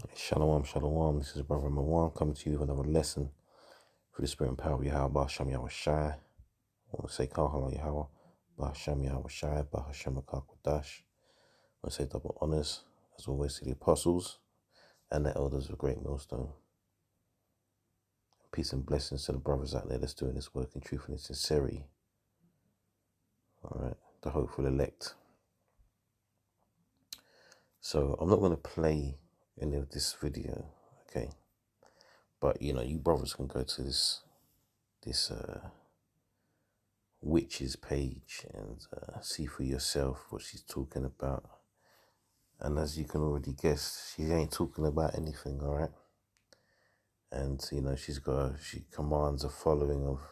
Shalom, shalom. This is Brother Marwan coming to you with another lesson for the spirit and power of Yahweh, Shem Yahweh Shai. I want to say Kahala Yahweh, Bahashem Yahweh Shai, Bahashem Akakwadash. I want to say double honors, as always, to the apostles and the elders of Great Millstone. Peace and blessings to the brothers out there that's doing this work in truth and in sincerity. All right, the hopeful elect. So I'm not going to play any of this video, okay? But you brothers can go to this witch's page and see for yourself what she's talking about. And as you can already guess, she ain't talking about anything, all right? And she commands a following of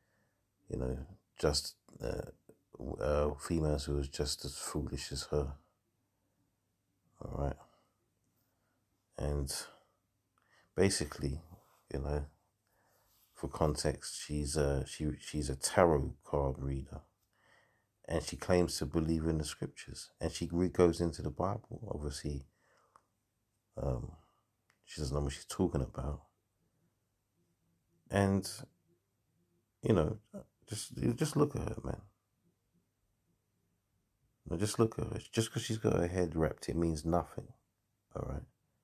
just females who is just as foolish as her, all right? And basically, for context, she's a tarot card reader, and she claims to believe in the scriptures, and she goes into the Bible. Obviously, she doesn't know what she's talking about, and just look at her, man. Just look at her. Just because she's got her head wrapped, it means nothing. All right.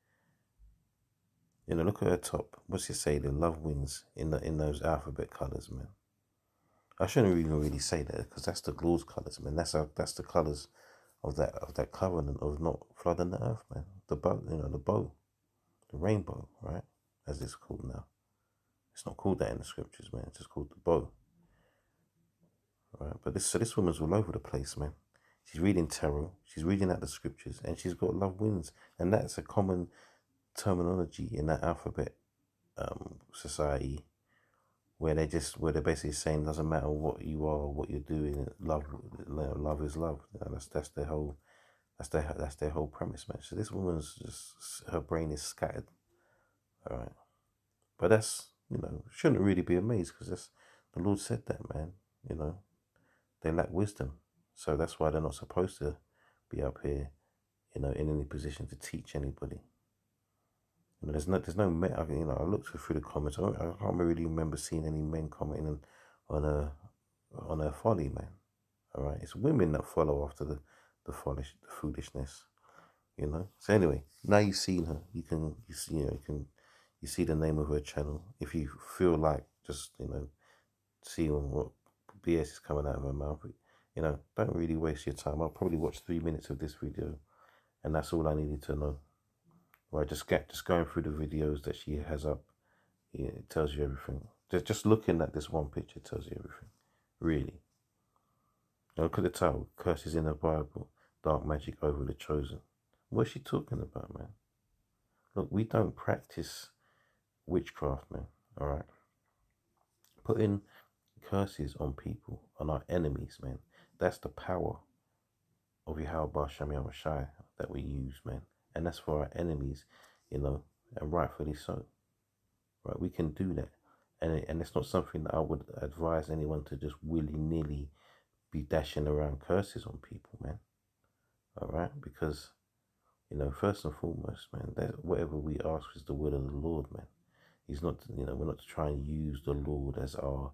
Look at her top. What's it say? The love wins in those alphabet colors, man. I shouldn't even really say that because that's the Lord's colors, man. That's the colors of that covenant of not flooding the earth, man. The bow, the rainbow, right? As it's called now. It's not called that in the scriptures, man. It's just called the bow. Right? But this woman's all over the place, man. She's reading tarot, she's reading out the scriptures, and she's got love wins. And that's a common terminology in that alphabet society where they're basically saying it doesn't matter what you are or what you're doing, love is love. That's their whole premise, man. So this woman's just, her brain is scattered. All right. But that's, shouldn't really be amazed because the Lord said that, man. They lack wisdom. So that's why they're not supposed to be up here, in any position to teach anybody. There's no men. I looked through the comments. I can't really remember seeing any men commenting on her folly, man. All right, it's women that follow after the foolishness, So anyway, now you've seen her. You see the name of her channel. If you feel like just seeing what BS is coming out of her mouth, don't really waste your time. I'll probably watch 3 minutes of this video, and that's all I needed to know. Right, just going through the videos that she has up, it tells you everything. Just looking at this one picture tells you everything, really. Now look at the title: Curses in the Bible, Dark Magic over the Chosen. What's she talking about, man? Look, we don't practice witchcraft, man. All right, putting curses on people, on our enemies, man. That's the power of Yahweh Shem Yahweh Shai that we use, man. And that's for our enemies, and rightfully so. Right, we can do that. And it's not something that I would advise anyone to just willy-nilly be dashing around curses on people, man. All right? Because, first and foremost, man, that whatever we ask is the will of the Lord, man. He's not, we're not to try and use the Lord as our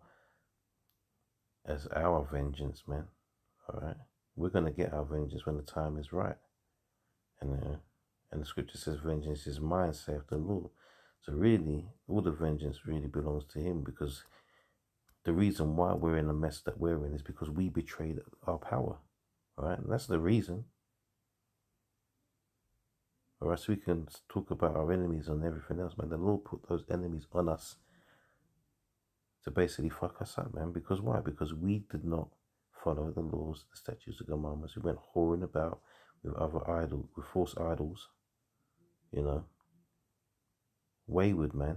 vengeance, man. All right? We're going to get our vengeance when the time is right. And the scripture says, vengeance is mine, saith the Lord. So really, all the vengeance really belongs to him, because the reason why we're in the mess that we're in is because we betrayed our power. All right? And that's the reason. All right? So we can talk about our enemies and everything else, man. The Lord put those enemies on us to basically fuck us up, man. Because why? Because we did not follow the laws, the statutes, the commandments. We went whoring about with with false idols. Wayward, man.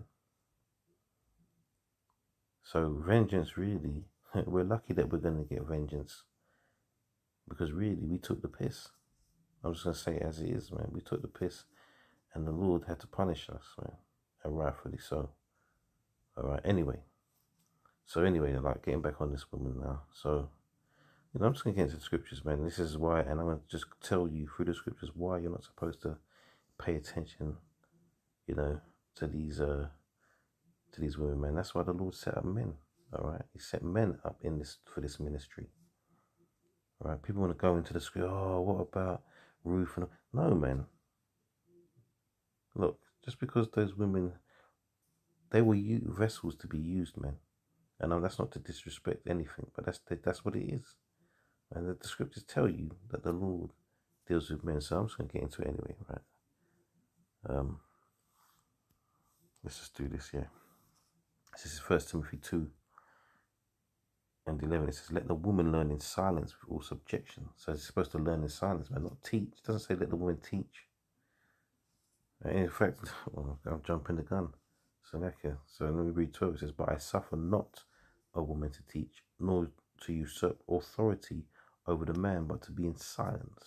So vengeance, really, we're lucky that we're going to get vengeance, because really we took the piss. I'm just going to say it as it is, man. We took the piss, and the Lord had to punish us, man, and rightfully so. All right, anyway, like, getting back on this woman now. So, I'm just going to get into the scriptures, man. This is why, and I'm going to just tell you through the scriptures why you're not supposed to pay attention you know, to these women, man. That's why the Lord set up men. All right, He set men up in this for this ministry. All right, people want to go into the script. Oh, what about Ruth? And no, man. Look, just because those women, they were vessels to be used, man. And that's not to disrespect anything, but that's what it is. And the scriptures tell you that the Lord deals with men. So I'm just gonna get into it anyway, right? Let's just do this, yeah. This is 1 Timothy 2 and 11. It says, let the woman learn in silence with all subjection. So it's supposed to learn in silence, man, not teach. It doesn't say let the woman teach. In fact, well, I'm jumping the gun. So let me read 12. It says, but I suffer not a woman to teach, nor to usurp authority over the man, but to be in silence.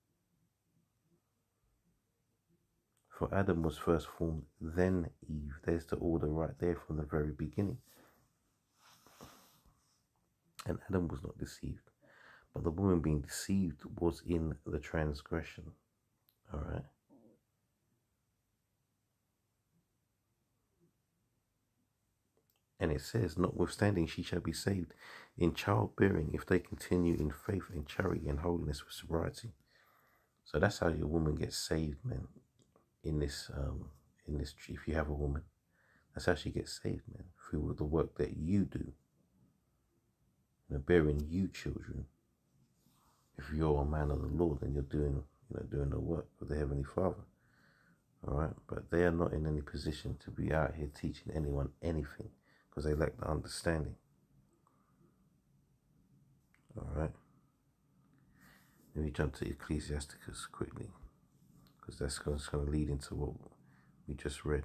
For Adam was first formed, then Eve. There's the order right there from the very beginning. And Adam was not deceived, but the woman being deceived was in the transgression. All right. And it says, notwithstanding, she shall be saved in childbearing if they continue in faith and charity and holiness with sobriety. So that's how your woman gets saved, man. In this, if you have a woman, that's how she gets saved, man. Through the work that you do, bearing you children. If you're a man of the Lord, then you're doing the work of the Heavenly Father. All right, but they are not in any position to be out here teaching anyone anything because they lack the understanding. All right. Let me jump to Ecclesiasticus quickly, because that's going to lead into what we just read.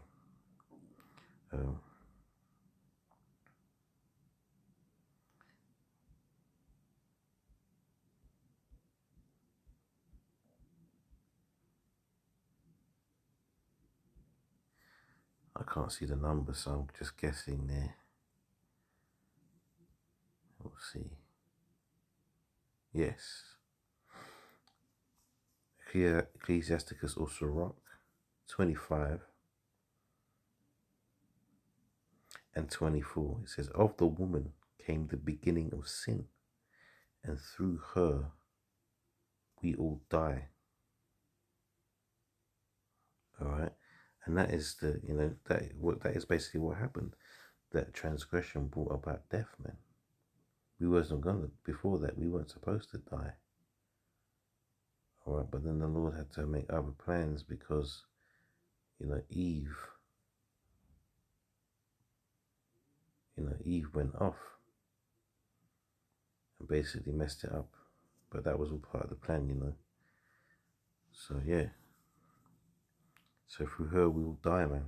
I can't see the number, so I'm just guessing there. We'll see. Yes. Ecclesiasticus or Sirach 25 and 24. It says, of the woman came the beginning of sin, and through her we all die. All right. And that is that is basically what happened. That transgression brought about death, man. We wasn't gonna, before that, we weren't supposed to die. All right, but then the Lord had to make other plans because, Eve went off and basically messed it up. But that was all part of the plan, So yeah. So through her we will die, man.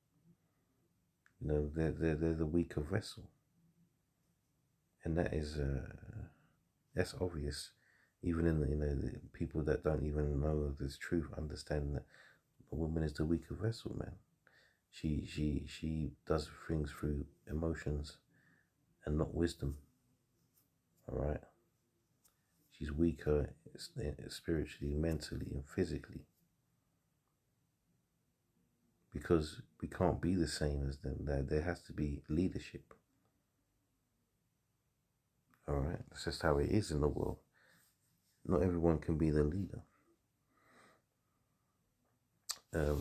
They're the weaker vessel. And that is that's obvious. Even in the people that don't even know this truth, understanding that a woman is the weaker vessel, man. She does things through emotions and not wisdom. All right. She's weaker spiritually, mentally, and physically. Because we can't be the same as them. There has to be leadership. All right. That's just how it is in the world. Not everyone can be the leader. I'm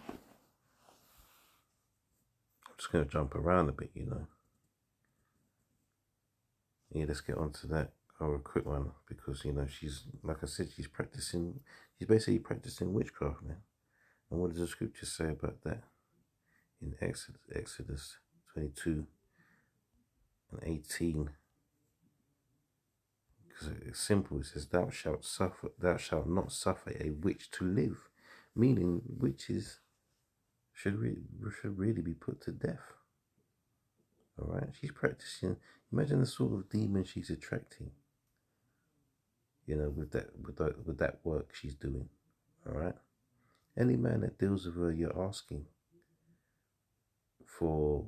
just going to jump around a bit, Yeah, let's get on to that. A quick one, because, she's, like I said, she's basically practicing witchcraft, man. And what does the scripture say about that? In Exodus 22 and 18. Because it's simple. It says, thou shalt not suffer a witch to live. Meaning witches should really be put to death. All right, she's practicing. Imagine the sort of demon she's attracting. With that work she's doing. All right. Any man that deals with her, you're asking for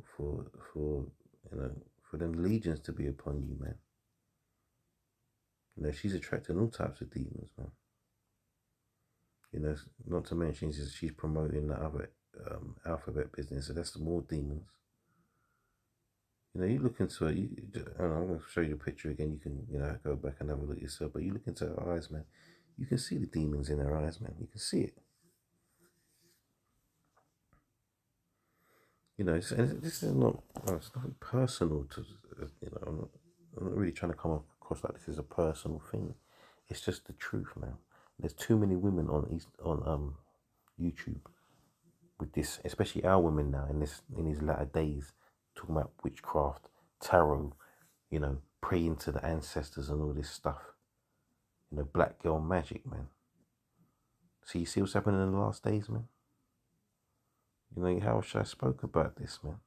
them legions to be upon you, man. She's attracting all types of demons, man. Not to mention she's promoting the other alphabet business, so that's more demons. You know, you look into it. I'm going to show you the picture again. You can, go back and have a look yourself. But you look into her eyes, man. You can see the demons in her eyes, man. You can see it. You know, and this is not. It's nothing personal to. I'm not really trying to come across like this is a personal thing. It's just the truth, man. There's too many women on YouTube with this, especially our women now in these latter days, talking about witchcraft, tarot, praying to the ancestors and all this stuff. Black girl magic, man. So you see what's happening in the last days, man? How should I spoke about this, man?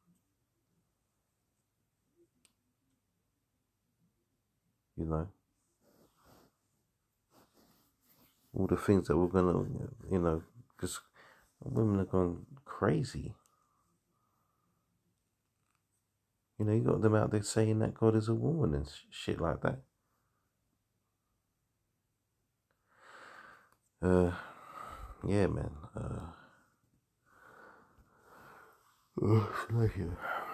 All the things that we're gonna, because women are going crazy. You got them out there saying that God is a woman and shit like that. Yeah, man. Thank you.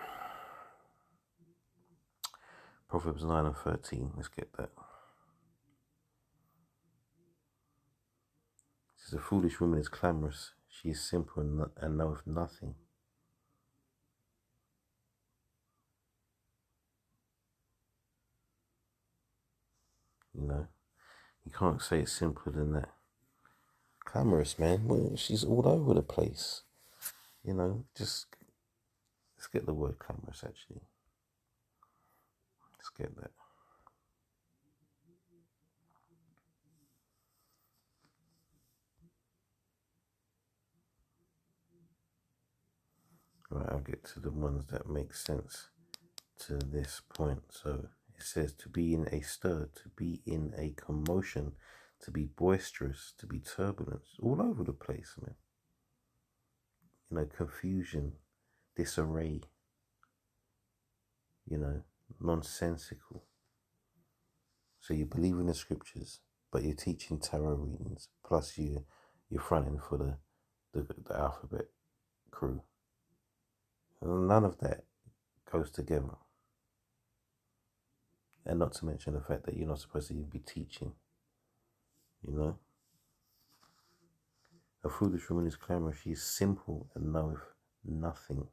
Proverbs 9 and 13. Let's get that. It says, a foolish woman is clamorous. She is simple and knoweth nothing. You can't say it's simpler than that. Clamorous, man. Well, she's all over the place. Just let's get the word clamorous, actually. Let's get that. Right, I'll get to the ones that make sense to this point. So it says to be in a stir, to be in a commotion, to be boisterous, to be turbulent, all over the place, man. Confusion, disarray, nonsensical. So you believe in the scriptures, but you're teaching tarot readings, plus you're fronting for the alphabet crew. And none of that goes together. And not to mention the fact that you're not supposed to even be teaching. A foolish woman is clamorous. She is simple and knoweth nothing.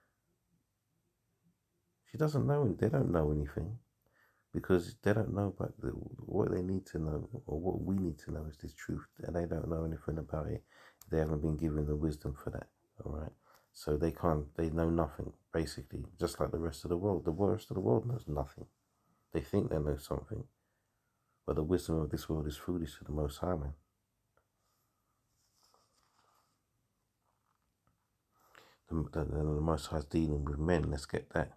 She doesn't know. They don't know anything. Because they don't know about what they need to know, or what we need to know is this truth, and they don't know anything about it. They haven't been given the wisdom for that, all right? So they know nothing, basically, just like the rest of the world. The rest of the world knows nothing. They think they know something, but the wisdom of this world is foolish to the Most High, man. The Most High is dealing with men, let's get that.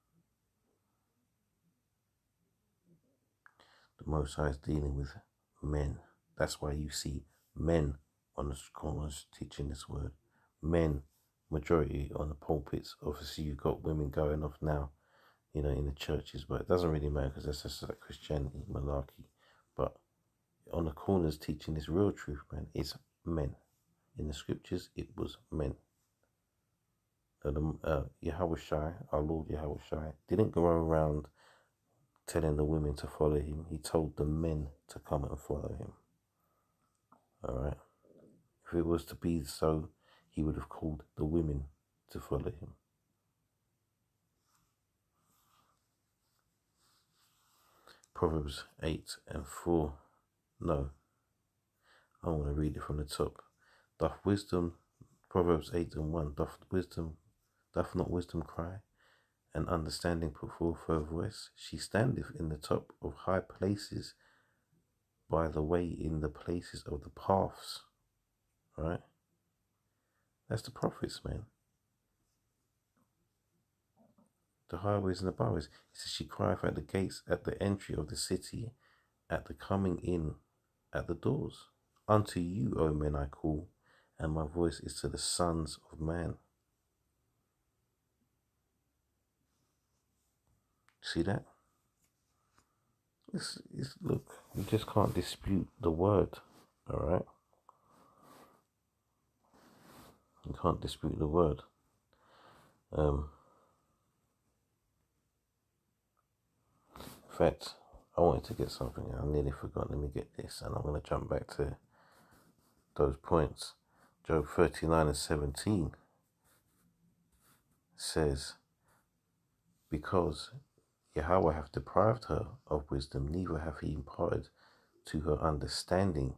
The Most High is dealing with men. That's why you see men on the corners teaching this word. Men, majority on the pulpits. Obviously, you've got women going off now, in the churches, but it doesn't really matter because that's just like Christianity, malarkey. But on the corners teaching this real truth, man, it's men. In the scriptures, it was men. Yahushua, our Lord Yahushua, didn't go around telling the women to follow him. He told the men to come and follow him. All right. If it was to be so, he would have called the women to follow him. Proverbs 8 and 4. No. I want to read it from the top. Proverbs 8 and 1. Doth not wisdom cry, and understanding put forth her voice? She standeth in the top of high places, by the way, in the places of the paths. Right? That's the prophets, man. The highways and the byways. It says she crieth at the gates, at the entry of the city, at the coming in, at the doors. Unto you, O men, I call, and my voice is to the sons of man. See that? Look, you just can't dispute the word, all right? You can't dispute the word. In fact, I wanted to get something. I nearly forgot. Let me get this, and I'm going to jump back to those points. Job 39:17 says, because Yahweh hath deprived her of wisdom, neither hath he imparted to her understanding.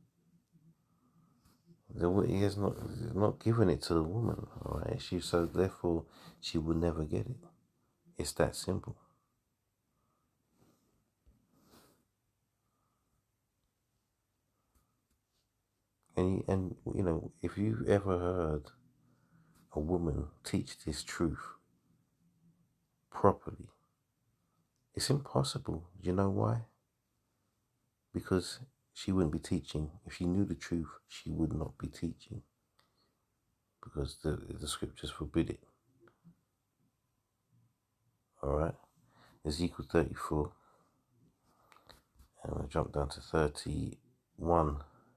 He has not given it to the woman, all right? So therefore she will never get it. It's that simple. And you know, if you've ever heard a woman teach this truth properly, it's impossible. Do you know why? Because she wouldn't be teaching. If she knew the truth, she would not be teaching. Because the scriptures forbid it. Alright? Ezekiel 34. And we'll jump down to 31.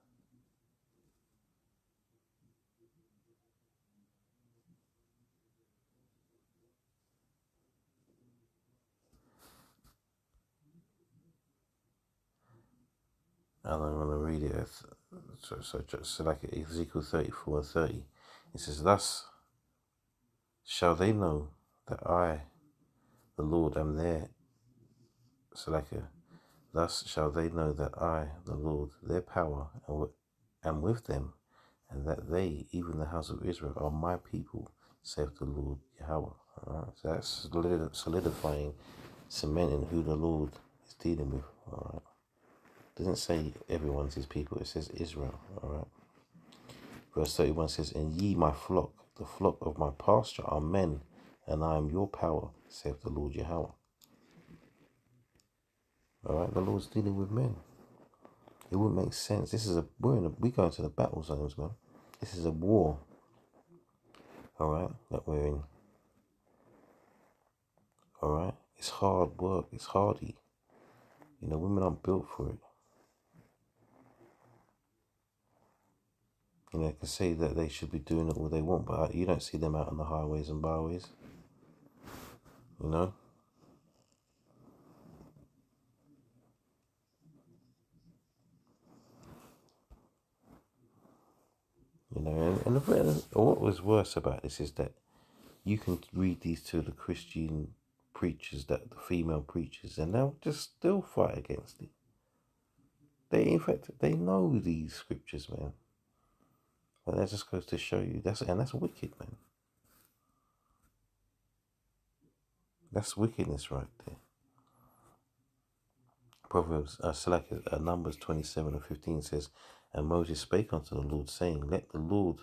And I'm going to read it. So like Ezekiel 34:30. It says, thus shall they know that I, the Lord, am there. So like thus shall they know that I, the Lord, their power, am with them, and that they, even the house of Israel, are my people, saith the Lord Yahweh. Alright, so that's solidifying, cementing who the Lord is dealing with. Alright, it doesn't say everyone's his people, it says Israel. Alright, verse 31 says, and ye my flock, the flock of my pasture, are men, and I am your power, saith the Lord Yahweh. Alright, the Lord's dealing with men. It wouldn't make sense. This is we go into the battle zones, man. This is a war. Alright, that we're in. Alright? It's hard work. It's hardy. You know, women aren't built for it. You know, they can say that they should be doing it all they want, but you don't see them out on the highways and byways. You know? You know, and what was worse about this is that you can read these to the Christian preachers, the female preachers, and they'll just still fight against it. In fact, they know these scriptures, man. But that just goes to show you, that's wicked, man. That's wickedness right there. Proverbs, Numbers 27:15 says, and Moses spake unto the Lord, saying, let the Lord,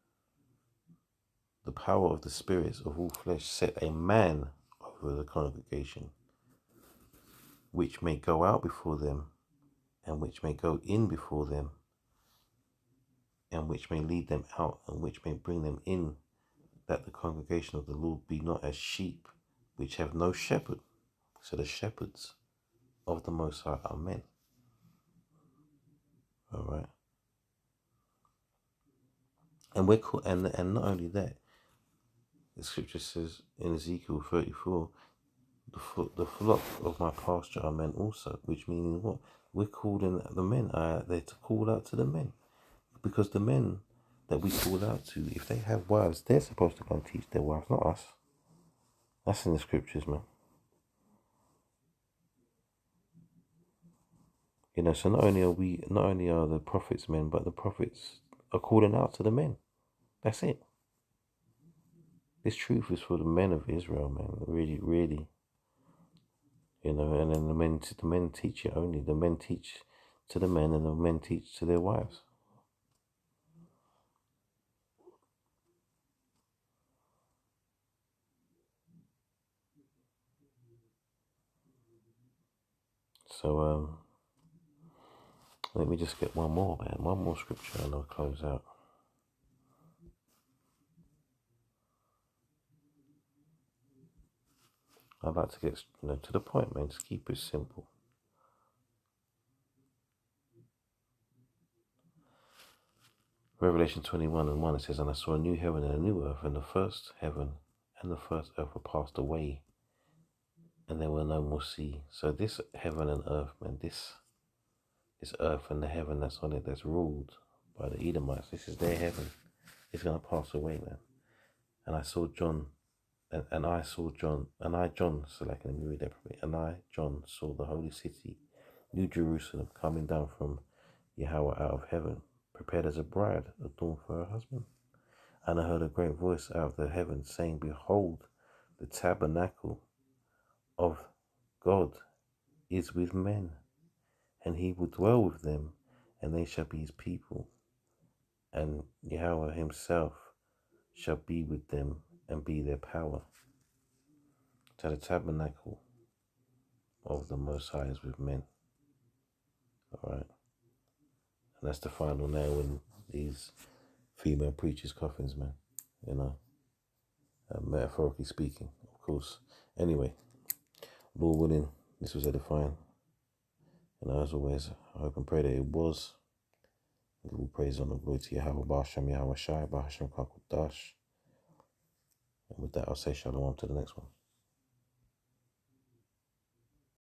the power of the spirits of all flesh, set a man over the congregation, which may go out before them, and which may go in before them, and which may lead them out, and which may bring them in, that the congregation of the Lord be not as sheep, which have no shepherd. So the shepherds of the Most High are men. All right. And we're called, and not only that, the scripture says in Ezekiel 34, the flock of my pasture are men also, which means what? We're called in, the men are there to call out to the men. Because the men that we call out to, if they have wives, they're supposed to go and teach their wives, not us. That's in the scriptures, man. You know, so not only are the prophets men, but the prophets are calling out to the men. That's it. This truth is for the men of Israel, man. Really, really. You know, and then the men teach it only. The men teach to the men, and the men teach to their wives. So, let me just get one more, man. One more scripture, and I'll close out. I'd like to get to the point, man. Just keep it simple. Revelation 21:1, it says, "And I saw a new heaven and a new earth, and the first heaven and the first earth were passed away, and there were no more sea." So this heaven and earth, man, this earth and the heaven that's on it, that's ruled by the Edomites, this is their heaven. It's going to pass away, man. And I saw John, and I, John, so like, let me read that properly. And I, John, saw the holy city, New Jerusalem, coming down from Yahweh out of heaven, prepared as a bride adorned for her husband. And I heard a great voice out of the heavens saying, "Behold, the tabernacle of God is with men, and he will dwell with them, and they shall be his people, and Yahweh himself shall be with them and be their power." So the tabernacle of the Most High is with men. Alright. And that's the final nail in these female preachers' coffins, man. You know, metaphorically speaking, of course. Anyway, Lord willing, this was edifying. And as always, I hope and pray that it was. Give all praise and glory to Yahweh, Ba'ashem, Yahweh Shai, Ba'ashem Kakodash. And with that, I'll say shalom to the next one.